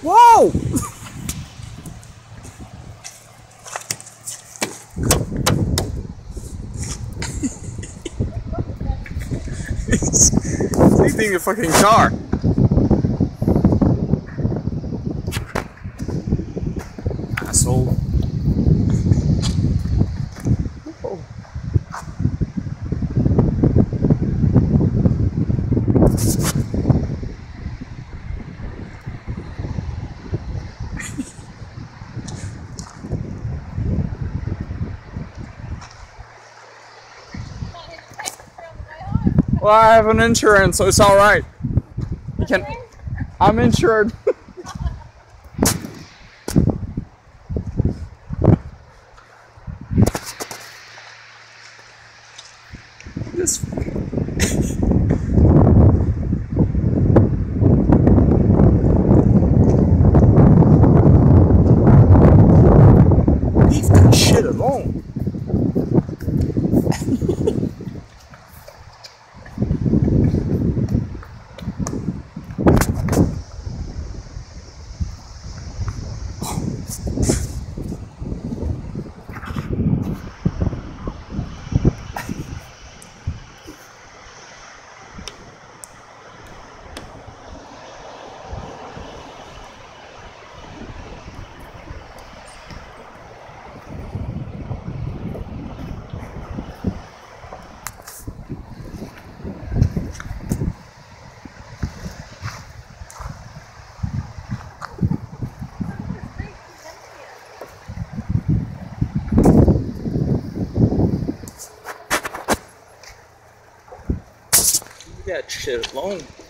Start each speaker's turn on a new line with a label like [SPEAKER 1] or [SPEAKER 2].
[SPEAKER 1] Whoa! It's eating a fucking car. Asshole. Oh. Well, I have an insurance, so it's all right. You can. I'm insured. This. Leave that shit alone. Leave that shit alone.